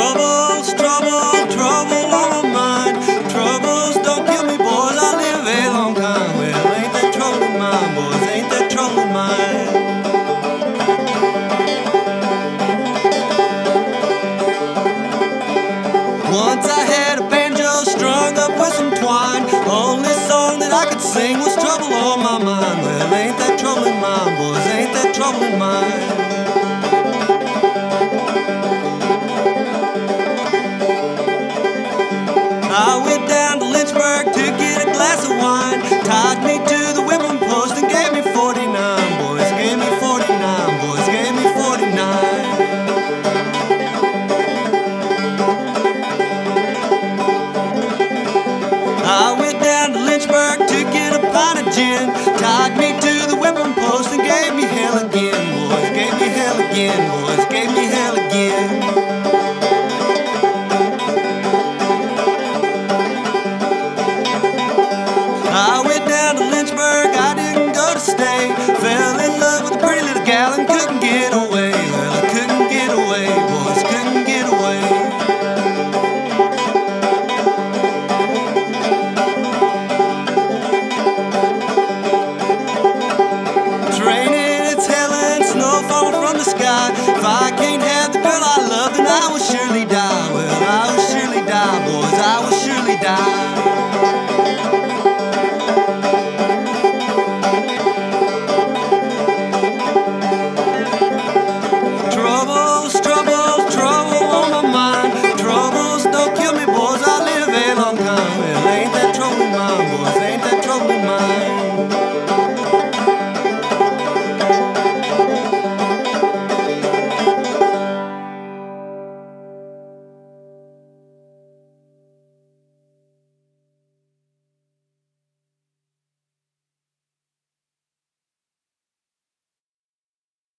Troubles, trouble, trouble on my mind. Troubles don't kill me, boys, I live a long time. Well, ain't that trouble in mine, boys, ain't that trouble in mine. Once I had a banjo strung up with some twine. Only song that I could sing was trouble on my mind. Well, ain't that trouble in mine, boys, ain't that trouble in mine. I went down to Lynchburg to get a glass of wine. Tied me to the whipping post and gave me 49, boys, gave me 49, boys, gave me 49. I went down to Lynchburg to get a pint of gin. Tied me to the whipping post and gave me hell again, boys, gave me hell again, boys, gave me hell again.